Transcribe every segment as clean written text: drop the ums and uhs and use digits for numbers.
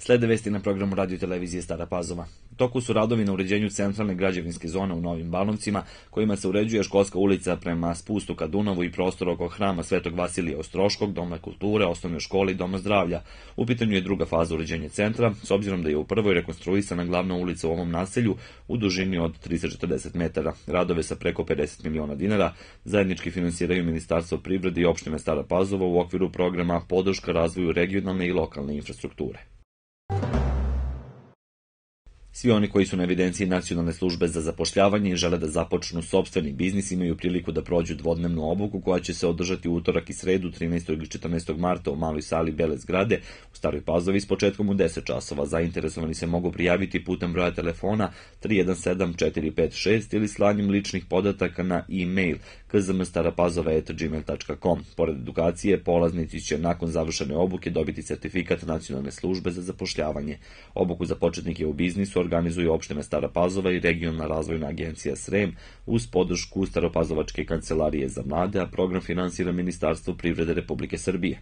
Slede vesti na programu radio televizije Stara Pazova. U toku su radovi na uređenju centralne građevinske zone u Novim Banoncima, kojima se uređuje školska ulica prema spustu ka Dunavu i prostor oko hrama Svetog Vasilija Ostroškog, Doma kulture, osnovne škole i Doma zdravlja. U pitanju je druga faza uređenja centra, s obzirom da je u prvoj rekonstruisana glavna ulica u ovom naselju u dužini od 340 metara. Radove sa preko 50 miliona dinara zajednički finansiraju Ministarstvo privrede i opštine Stara Pazova u okviru programa Podrška razvoju regionalne i lokalne infrastrukture. Svi oni koji su na evidenciji Nacionalne službe za zapošljavanje i žele da započnu sopstveni biznis imaju priliku da prođu dvodnevnu obuku koja će se održati u utorak i sredu 13. i 14. marta u maloj sali Bele zgrade u Staroj Pazovi s početkom u 10 časova. Zainteresovani se mogu prijaviti putem broja telefona 317-456 ili slanjem ličnih podataka na e-mail kzmstarapazova@gmail.com. Pored edukacije, polaznici će nakon završene obuke dobiti sertifikat Nacionalne službe za zapošljavanje. Obuku za početnike u biznisu organizuju opština Stara Pazova i regionalna razvojna agencija Srem uz podršku Staropazovačke kancelarije za mlade, a program finansira Ministarstvo privrede Republike Srbije.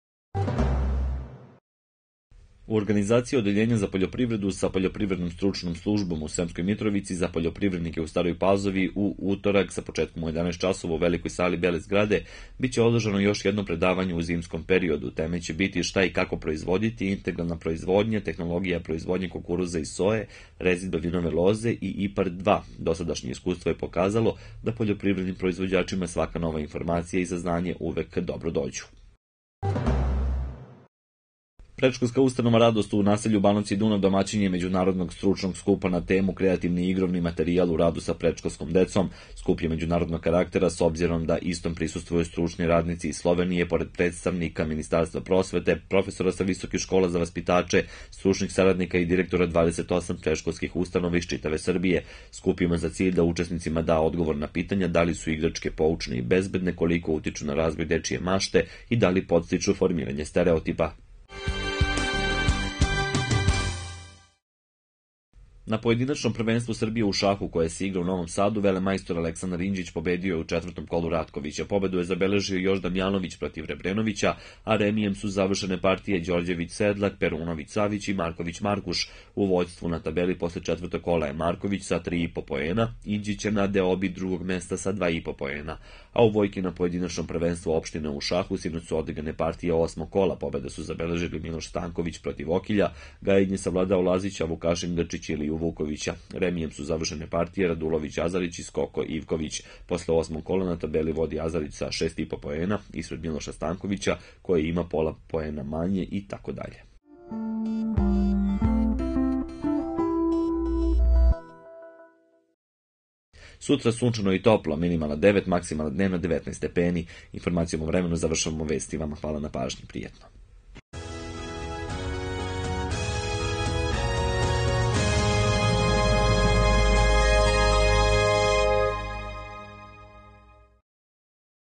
U organizaciji Odeljenja za poljoprivredu sa poljoprivrednom stručnom službom u Sremskoj Mitrovici za poljoprivrednike u Staroj Pazovi u utorak sa početkom u 11 časova u velikoj sali Bele zgrade biće održano još jedno predavanje u zimskom periodu. Teme će biti šta i kako proizvoditi, integralna proizvodnja, tehnologija proizvodnje kukuruza i soje, rezidbe vinove loze i IPARD 2. Dosadašnje iskustvo je pokazalo da poljoprivrednim proizvođačima svaka nova informacija i saznanje uvek dobro dođu. Predškolska ustanova Radost u naselju Banovci Dunav domaćin je međunarodnog stručnog skupa na temu kreativni i igrovni materijal u radu sa predškolskom decom. Skup je međunarodnog karaktera s obzirom da istom prisustvuju stručni radnici iz Slovenije, pored predstavnika Ministarstva prosvete, profesora sa visokih škola za vaspitače, stručnih saradnika i direktora 28 predškolskih ustanova iz čitave Srbije. Skup ima za cilj da učesnicima da odgovor na pitanja da li su igračke poučne i bezbedne, koliko utiču na razvoj dečije mašte i da li podstiču formiranje stereotipa. Na pojedinačnom prvenstvu Srbije u šahu koje se igra u Novom Sadu, velemajstor Aleksandar Indžić pobedio je u četvrtom kolu Ratkovića. Pobedu je zabeležio još Damjanović protiv Rebrenovića, a remijem su završene partije Đorđević-Sedlak, Perunović-Savić i Marković-Markuš. U vođstvu na tabeli posle četvrtog kola je Marković sa 3,5 poena, Indžić je na deobi drugog mesta sa 2,5 poena. A u Vojki na pojedinačnom prvenstvu opštine u šahu sinoć su odigrane partije 8. kola. Pobede su zabeležili Miloš Stanković protiv Okilja, Gajednje savladao Lazića, Vukašin Grčić ili Vukovića. Remijem su završene partije Radulović Azarić i Skoko Ivković. Posle 8. kola na tabeli vodi Azarić sa 6,5 poena ispred Miloša Stankovića koji ima pola poena manje i tako dalje. Sutra sunčano i toplo, minimalna 9, maksimalna dnevna 19 stepeni. Informacijom o vremenu završavamo vestivama. Hvala na pažnji, prijetno.